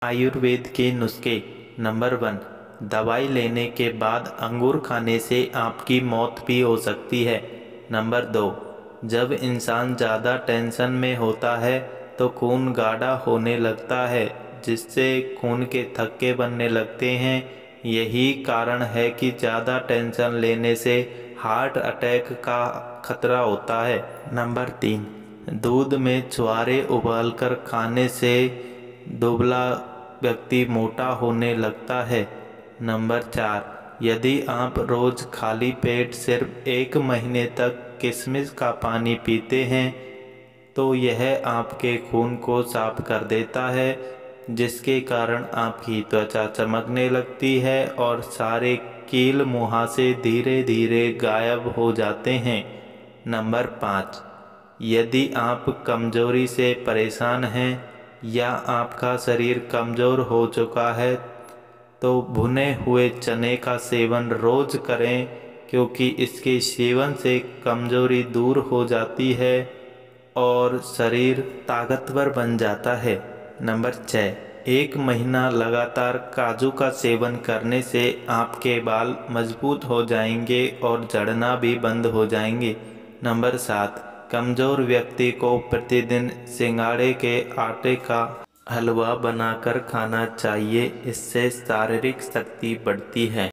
आयुर्वेद के नुस्खे। नंबर 1, दवाई लेने के बाद अंगूर खाने से आपकी मौत भी हो सकती है। नंबर 2, जब इंसान ज़्यादा टेंशन में होता है तो खून गाढ़ा होने लगता है, जिससे खून के थक्के बनने लगते हैं। यही कारण है कि ज़्यादा टेंशन लेने से हार्ट अटैक का खतरा होता है। नंबर 3, दूध में छुहारे उबालकर खाने से दुबला व्यक्ति मोटा होने लगता है। नंबर 4, यदि आप रोज़ खाली पेट सिर्फ 1 महीने तक किशमिश का पानी पीते हैं तो यह आपके खून को साफ कर देता है, जिसके कारण आपकी त्वचा चमकने लगती है और सारे कील मुहासे धीरे धीरे गायब हो जाते हैं। नंबर 5, यदि आप कमजोरी से परेशान हैं या आपका शरीर कमज़ोर हो चुका है तो भुने हुए चने का सेवन रोज़ करें, क्योंकि इसके सेवन से कमजोरी दूर हो जाती है और शरीर ताकतवर बन जाता है। नंबर 6, 1 महीना लगातार काजू का सेवन करने से आपके बाल मजबूत हो जाएंगे और झड़ना भी बंद हो जाएंगे। नंबर 7, कमज़ोर व्यक्ति को प्रतिदिन सिंघाड़े के आटे का हलवा बनाकर खाना चाहिए, इससे शारीरिक शक्ति बढ़ती है।